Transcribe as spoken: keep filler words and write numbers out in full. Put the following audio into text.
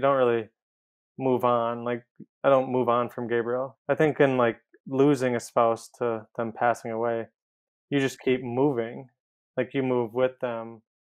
You don't really move on. Like, I don't move on from Gabriel. I think in like losing a spouse to them passing away, you just keep moving. Like you move with them